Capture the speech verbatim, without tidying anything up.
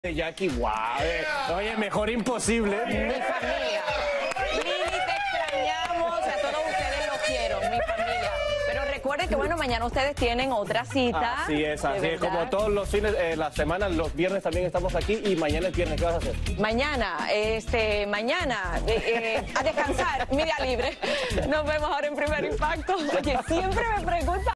Jackie, guau, eh. Oye, mejor imposible. Mi familia. Lili, te extrañamos, a todos ustedes los quiero, mi familia. Pero recuerden que, bueno, mañana ustedes tienen otra cita. Así es, así es, como todos los fines, eh, la semana, los viernes también estamos aquí y mañana es viernes, ¿qué vas a hacer? Mañana, este, mañana, eh, eh, a descansar, mi día libre. Nos vemos ahora en Primer Impacto. Oye, siempre me preguntan.